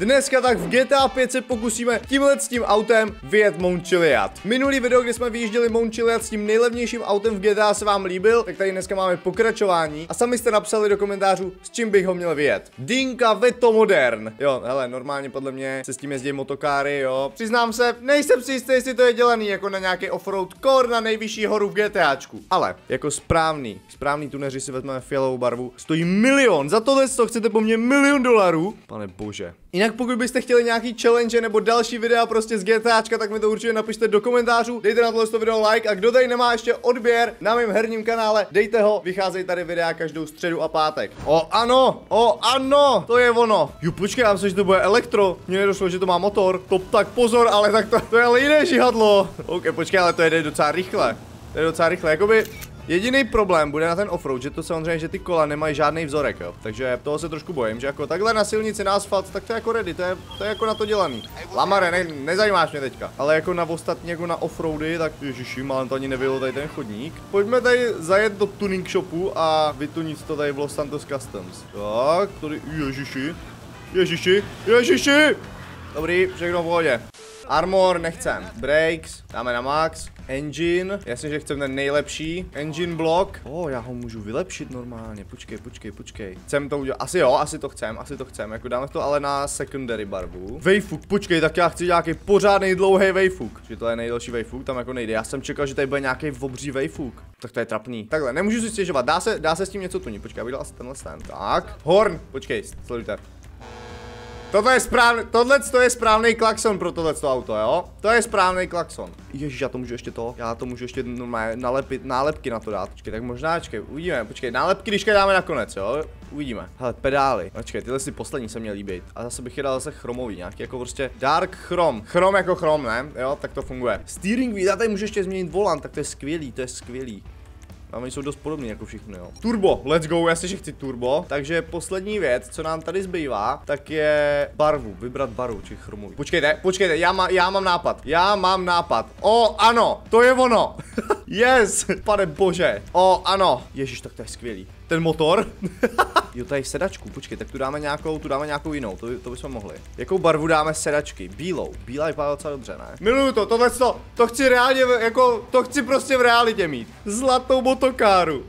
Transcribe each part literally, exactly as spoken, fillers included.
Dneska tak v G T A pět se pokusíme tímhle s tím autem vyjet Mount Chiliad. Minulý video, kdy jsme vyjížděli Mount Chiliad s tím nejlevnějším autem v G T A, se vám líbil, tak tady dneska máme pokračování a sami jste napsali do komentářů, s čím bych ho měl vyjet. Dinka Veto Modern. Jo, hele, normálně podle mě se s tím jezdí motokáry, jo. Přiznám se, nejsem si jistý, jestli to je dělaný jako na nějaký offroad core na nejvyšší horu v GTAčku. Ale jako správný, správný tuneři si vezmeme fialovou barvu. Stojí milion, za tohle co chcete po mně milion dolarů. Pane bože. Jinak pokud byste chtěli nějaký challenge nebo další videa prostě z GTAčka, tak mi to určitě napište do komentářů. Dejte na tohle video like a kdo tady nemá ještě odběr na mém herním kanále, dejte ho, vycházejí tady videa každou středu a pátek. O ano, o ano, to je ono. Jo, počkej, já myslím, že to bude elektro. Mně nedošlo, že to má motor. To tak pozor, ale tak to, to je ale jiné žihadlo. OK, počkej, ale to jde docela rychle. To je docela rychle, jakoby jediný problém bude na ten offroad, že to samozřejmě, že ty kola nemají žádný vzorek, jo. Takže toho se trošku bojím, že jako takhle na silnici na asfalt, tak to je jako ready, to je, to je jako na to dělaný. Lamare, ne, nezajímáš mě teďka. Ale jako na ostatní, jako na offroady, tak ježiši, mám to ani nebylo tady ten chodník. Pojďme tady zajet do tuning shopu a vytunit to tady v Los Santos Customs. Tak, tady, ježiši, ježiši, ježiši. Dobrý, všechno v pohodě. Armor nechcem. Brakes, dáme na max. Engine, jasně, že chcem ten nejlepší. Engine block. O, oh, já ho můžu vylepšit normálně. Počkej, počkej, počkej. Chcem to udělat. Asi jo, asi to chcem, asi to chcem. Jako dáme to ale na secondary barvu. Wayfook, počkej, tak já chci nějaký pořádný dlouhý wayfook. Že to je nejdelší wayfook, tam jako nejde. Já jsem čekal, že tady bude nějaký obří wayfook. Tak to je trapný. Takhle, nemůžu si stěžovat. Dá se, dá se s tím něco tunit. Počkej, abych dal asi tenhle stand. Tak. Horn, počkej, sledujte. Tohle je správný, tohle je správný klakson pro tohleto auto, jo? To je správný klakson. Ježiš, já to můžu ještě to, já to můžu ještě normálně nalepit, nálepky na to dát. Počkej, tak možná, počkej, uvidíme, počkej, nálepky když dáme nakonec, jo? Uvidíme. Hele, pedály. Počkej, tyhle si poslední se mě líbí. A zase bych je dal zase chromový, nějaký jako prostě dark chrom. Chrom jako chrom, ne? Jo, tak to funguje. Steering wheel, já tady můžu ještě změnit volant, tak to je skvělý, to je skvělý. A oni jsou dost podobní jako všichni, jo. Turbo, let's go, já si že chci turbo. Takže poslední věc, co nám tady zbývá, tak je barvu, vybrat barvu, či chromový. Počkejte, počkejte, já, má, já mám nápad, já mám nápad. O, ano, to je ono. Yes, pane bože. O, ano, ježiš, tak to je skvělý. Ten motor. Jo, tady sedačku, počkej, tak tu dáme nějakou, tu dáme nějakou jinou, to, to bychom mohli. Jakou barvu dáme sedačky? Bílou, bílá je docela dobře, ne? Miluju to, tohle to, to chci reálně, jako, to chci prostě v realitě mít. Zlatou motokáru.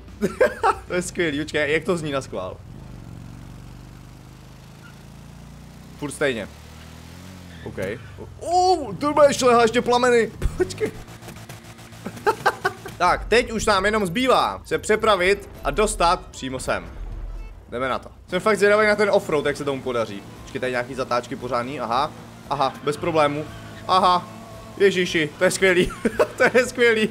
To je skvělý, počkej, jak to zní na schvál? Furt stejně. OK. Oh, to bude ještě lehá, ještě plameny. Počkej. Tak, teď už nám jenom zbývá se přepravit a dostat přímo sem. Jdeme na to. Jsem fakt zvědavý na ten offroad, jak se tomu podaří. Počkej, tady nějaký zatáčky pořádný, aha. Aha, bez problému. Aha. Ježiši, to je skvělý. To je skvělý.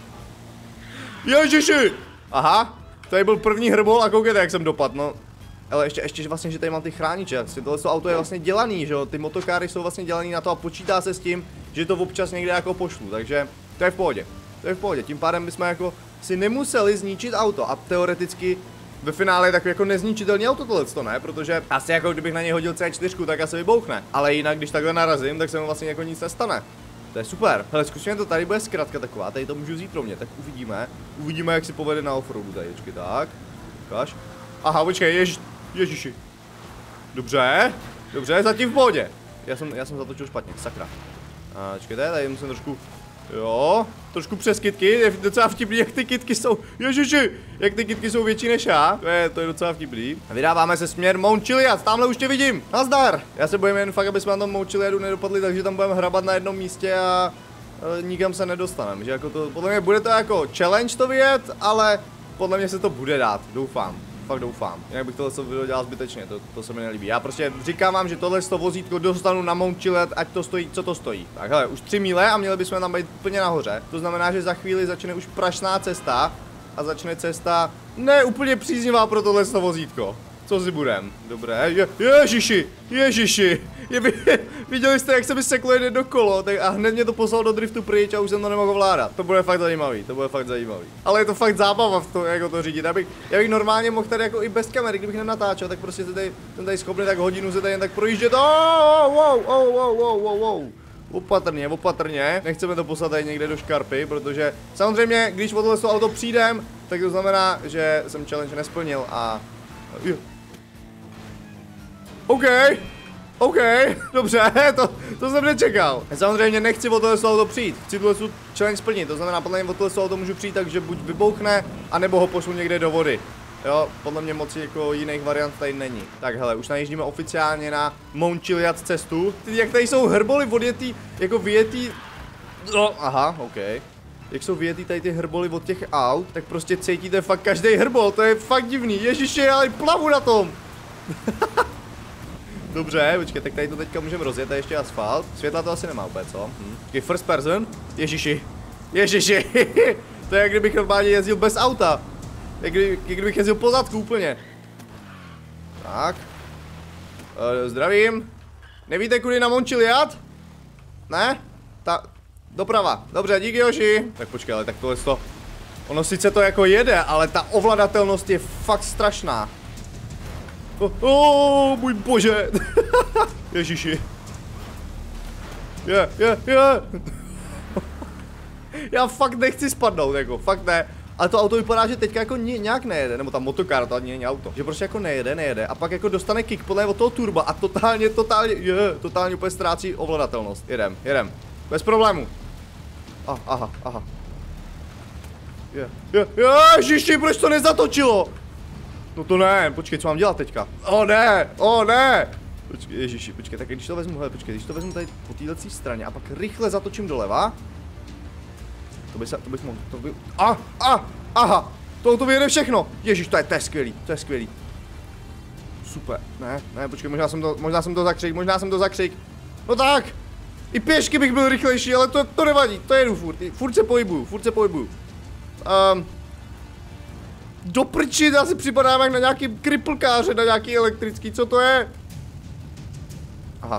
Ježiši. Aha. Tady byl první hrbol a koukejte, jak jsem dopadl, no. Ale ještě, ještě vlastně, že tady mám ty chrániče. Tohle auto je vlastně dělaný, že jo. Ty motokáry jsou vlastně dělaný na to a počítá se s tím, že to občas někde jako pošlu, takže to je v pohodě. To je v pohodě, tím pádem bychom jako si nemuseli zničit auto a teoreticky ve finále je takový jako nezničitelný auto tohleto, ne? Protože asi jako kdybych na něj hodil C čtyři, tak asi vybouchne. Ale jinak, když takhle narazím, tak se mu vlastně jako nic nestane. To je super. Hele, zkusíme to, tady bude zkratka taková, tady to můžu vzít pro mě, tak uvidíme. Uvidíme, jak si povede na offroadu tady, počkej, tak. Ukáž. Aha, počkej, jež, ježiši. Dobře, dobře, zatím v pohodě. Já jsem, já jsem zatočil špatně, sakra. A počkejte, tady musím trošku. Jo, trošku přes kytky, je docela vtipný, jak ty kytky jsou, ježiši, jak ty kytky jsou větší než já, to je, to je docela vtipný. A vydáváme se směr Mount Chiliad, tamhle už tě vidím, nazdar. Já se bojím jen fakt, aby jsme na tom Mount Chiliadu nedopadli, takže tam budeme hrabat na jednom místě a, a nikam se nedostaneme, že jako to, podle mě bude to jako challenge to vyjet, ale podle mě se to bude dát, doufám. Fakt doufám, jinak bych tohle video dělal zbytečně, to, to se mi nelíbí. Já prostě říkám vám, že tohle to vozítko dostanu na Mount Chiliad, ať to stojí, co to stojí. Tak hele, už tři míle a měli bychom tam být úplně nahoře. To znamená, že za chvíli začne už prašná cesta a začne cesta ne úplně příznivá pro tohle to vozítko. Co si budem? Dobré, je, ježiši, ježiši. Je, viděli jste, jak se mi seklo jede do kolo, tak a hned mě to poslalo do driftu pryč a už jsem to nemohl vládat. To bude fakt zajímavý, to bude fakt zajímavý. Ale je to fakt zábava v tom, jako to řídit. Já bych, já bych normálně mohl tady jako i bez kamery, kdybych nenatáčel, tak prostě tady, jsem tady schopný tak hodinu se tady jen tak projíždět. Oh, wow, wow, wow, wow, wow, wow. Opatrně, opatrně, nechceme to poslat tady někde do škarpy, protože samozřejmě, když o tohle auto přijdem, tak to znamená, že jsem challenge nesplnil a... OK, OK, dobře, to, to jsem nečekal. Samozřejmě nechci o tohle auto přijít, chci tuhle challenge splnit, to znamená, podle mě o tohle auto můžu přijít tak, že buď vybouchne, anebo ho pošlu někde do vody. Jo, podle mě moc jako jiných variant tady není. Tak hele, už najíždíme oficiálně na Mount Chiliad cestu. Ty, jak tady jsou hrboly odjetý, jako vyjetý... No, aha, OK. Jak jsou vyjetý tady ty hrboly od těch aut, tak prostě cítíte fakt každý hrbol, to je fakt divný. Ježiši, ale plavu na tom. Dobře, počkej, tak tady to teďka můžeme rozjet, tady ještě asfalt. Světla to asi nemá úplně, co? Hm. Počkej, first person? Ježiši. Ježiši. To je jak kdybych normálně jezdil bez auta. Jak, kdy, jak kdybych jezdil po zadku úplně. Tak. E, zdravím. Nevíte, kudy na Mount Chiliad? Ne? Ta... Doprava. Dobře, díky Joši. Tak počkej, ale tak tohle to... Ono sice to jako jede, ale ta ovladatelnost je fakt strašná. Oh, oh, můj bože. Ježiši. Je, je, je. Já fakt nechci spadnout, jako, fakt ne. Ale to auto vypadá, že teďka jako nějak nejede, nebo ta motokár, to není auto. Že prostě jako nejede, nejede a pak jako dostane kick podle od toho turba a totálně, totálně, je, totálně úplně ztrácí ovladatelnost. Jedem, jedem. Bez problému. Ah, aha, aha. Je, je, ježiši, proč to nezatočilo? No to ne, počkej, co mám dělat teďka? O ne, o ne. Počkej, ježiši, počkej, tak když to vezmu, hele, počkej, když to vezmu tady po této straně a pak rychle zatočím doleva. To by se, to bych mohl, to by, a, a, aha, to, to vyjede všechno. Ježiš, to je, to je skvělý, to je skvělý. Super, ne, ne, počkej, možná jsem to, možná jsem to zakřik, možná jsem to zakřik. No tak, i pěšky bych byl rychlejší, ale to, to nevadí, to jedu furt, furt se pohybuju, furt se pohybuju. Um, do prči, já si připadám jak na nějaký kriplkáře, na nějaký elektrický, co to je? Aha.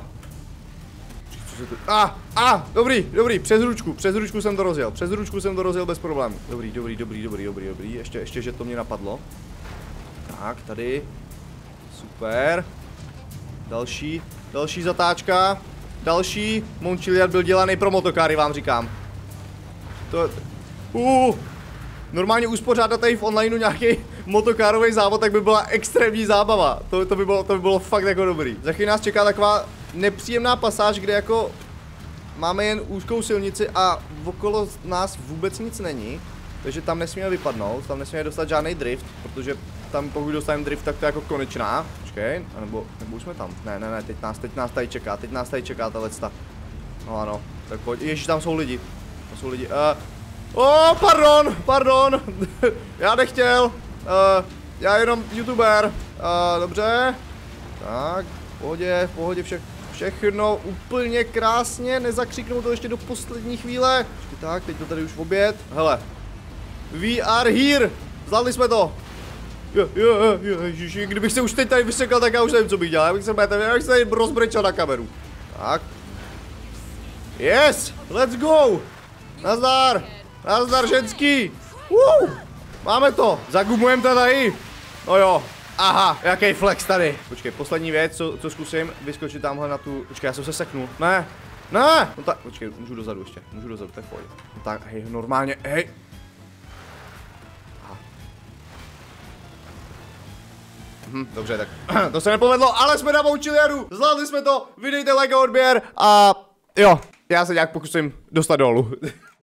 A, ah, a, ah, dobrý, dobrý, přes ručku, přes ručku jsem to rozjel, přes ručku jsem to rozjel bez problémů. Dobrý, dobrý, dobrý, dobrý, dobrý, dobrý, ještě, ještě, že to mě napadlo. Tak, tady, super. Další, další zatáčka, další, Mount Chiliad byl dělaný pro motokáry, vám říkám. To, uh, normálně uspořádat tady v onlineu nějaký motokárový závod, tak by byla extrémní zábava. To, to, by bylo, to by bylo fakt jako dobrý. Za chvíli nás čeká taková nepříjemná pasáž, kde jako máme jen úzkou silnici a okolo nás vůbec nic není. Takže tam nesmíme vypadnout, tam nesmíme dostat žádný drift, protože tam pokud dostaneme drift, tak to je jako konečná. Počkej, nebo, nebo už jsme tam. Ne, ne, ne, teď nás, teď nás tady čeká, teď nás tady čeká ta lecta. No ano, tak pojď, ježiš, tam jsou lidi. Tam jsou lidi, uh, oh, pardon, pardon, já nechtěl, uh, já jenom youtuber, uh, dobře, tak, v pohodě, v pohodě, vše, všechno úplně krásně, nezakřiknu to ještě do poslední chvíle, ještě tak, teď to tady už v oběd, hele, we are here, zvládli jsme to, je, je, je, ježiši, kdybych se už teď tady vysekal, tak já už nevím, co bych dělal, já bych se, já bych se tady rozbrečel na kameru, tak, yes, let's go, nazdar. Nazdar ženský! Uh, máme to! Zagumujeme to tady! No jo, aha, jaký flex tady! Počkej, poslední věc, co, co zkusím, vyskočit tamhle na tu... Počkej, já jsem se seknul. Ne! Ne! No tak, počkej, můžu dozadu ještě, můžu dozadu, tak pojď. No tak, hej, normálně, hej! Aha. Hm, dobře, tak to se nepovedlo, ale jsme na Mount Chiliadu! Zvládli jsme to, vydejte like a odběr a jo, já se nějak pokusím dostat dolů.